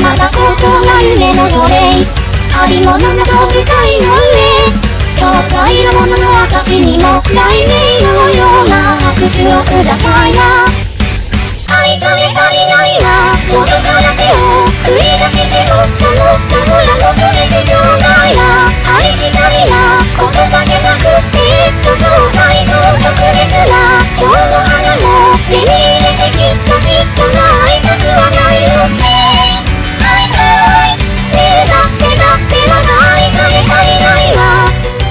まだことが夢の奴隷。ありものの道具界の上、境界のものの私にも雷鳴のような拍手をくださいな。愛され足りないわ、喉から手を繰り出してもっともっとほら求めてちょうだいな。ありきたりな言葉じゃなくてそう大そう特別な蝶の花も手に入れてきっと会いたくはないのって会いたいねえだってまだ愛され足りないわ。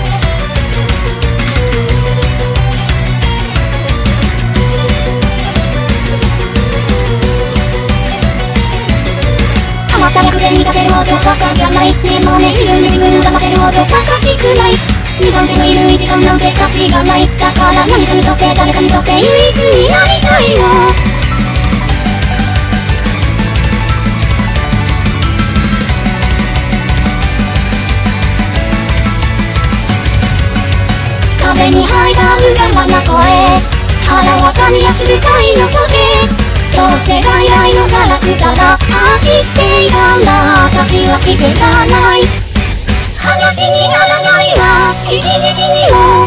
たまった役で満たせるほどバカじゃない。でもね自分で自分を騙せるほどさかしくない。2番手のいる時間なんて価値がない。だから何かにとって誰かにとって唯一になりたいの。壁に吐いた無様な声、腹はかみやする貝の袖。どうせ外来のガラクタが走っていたんだ。私はしてじゃない。話にならないわ、悲劇にも